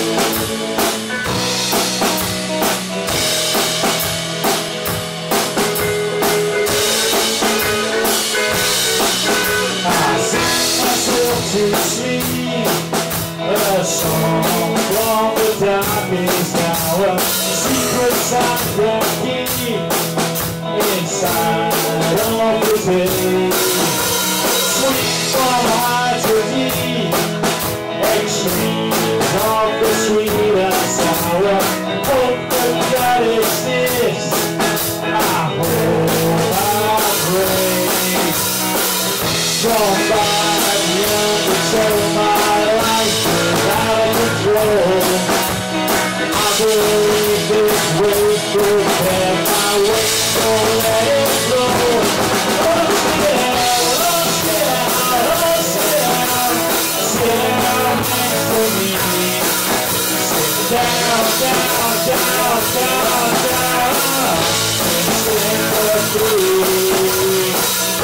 To sing a song from the darkest hour, secrets I can keep inside of the day. Sweet from high to deep, extremes of the sweet and sour. Hope that God exists, I hope I pray. Somebody understand my life without control. I believe this way prepare my way, so let it go. Oh yeah, oh yeah, oh yeah. Sit down next to me. Sit down, down, down, down, down. And sit for 3.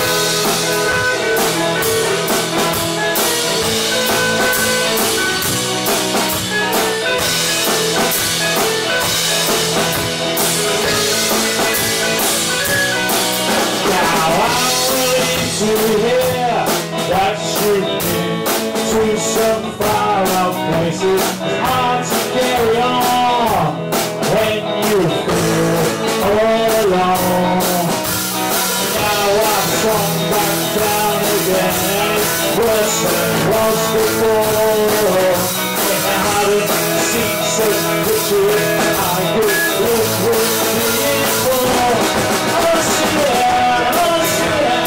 To hear that you've been to some far out places. It's hard to carry on when you feel all alone. Now I've swung back down again, worse than was before. If I hadn't seen such pictures, I could live with before. Oh, yeah, oh, yeah.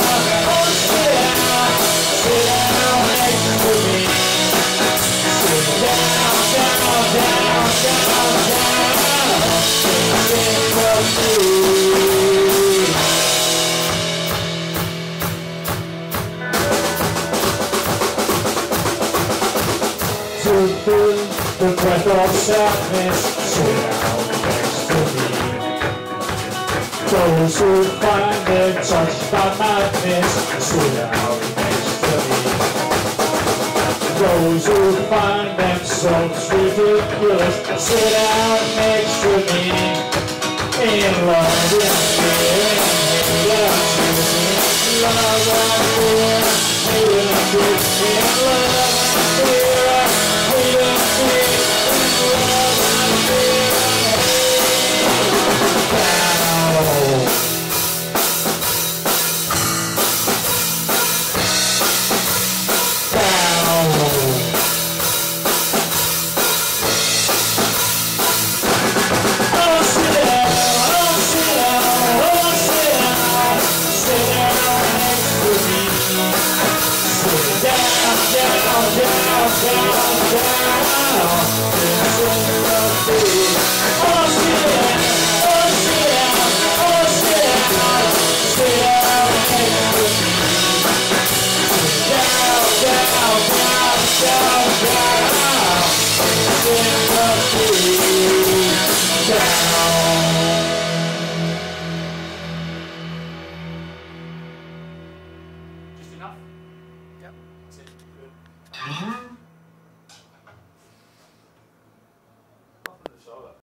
To feel the breath of sadness, sit down next to me. Those who find their touched by madness, sit down next to me. Those who find themselves ridiculous, sit down next to me. In love and fear, in love and fear, in love and fear, in love and fear, in love and fear, down, down, down, down.